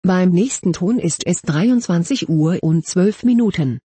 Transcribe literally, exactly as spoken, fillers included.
Beim nächsten Ton ist es dreiundzwanzig Uhr und zwölf Minuten.